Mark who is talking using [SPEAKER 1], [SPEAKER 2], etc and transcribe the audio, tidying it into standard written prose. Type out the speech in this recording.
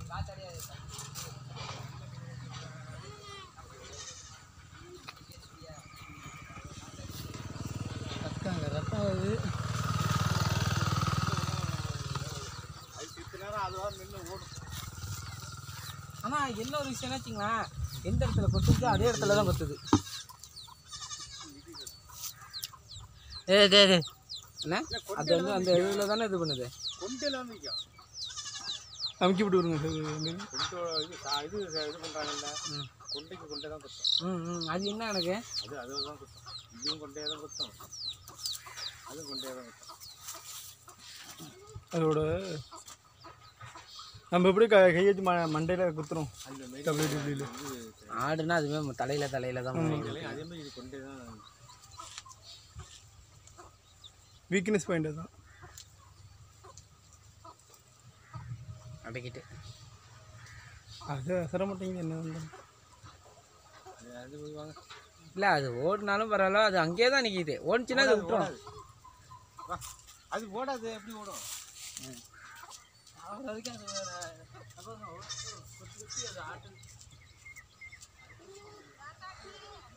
[SPEAKER 1] ரத்தம் வருது. ஆனால் என்ன ஒரு விஷயம் வச்சுங்களா, எந்த இடத்துல கொத்துச்சோ அதே இடத்துல தான் கொத்துது. என்ன அது வந்து அந்த இதில் தானே இது பண்ணுது. அமுக்கி விட்டு வருங்க. இது பண்ணுறாங்கல்ல, கொண்டைக்கு கொண்டே தான் குத்தும். அது என்ன எனக்கு அதுதான் குத்தும். இதுவும் கொண்டே தான் குத்தும், அதுவும் கொண்டே தான் குத்தும். அதோட நம்ம எப்படி கையை வச்சு மண்டையில் குத்துறோம். ஆடுனா அதுவே தலையில் தான் அதே மாதிரி இது கொண்டே தான். வீக்னஸ் பாயிண்ட் தான் அடக்கிட்டு அது அசர மாட்டேங்குது. என்ன வந்து அது போய்வாங்க இல்லை, அது ஓடினாலும் பரவாயில்ல, அது அங்கேயே தான் நிற்கிது. ஓடிச்சுன்னா அது விட்டுரும். அது ஓடாது, எப்படி ஓடும்? அதுக்கு அது வேறு அது ஆட்டு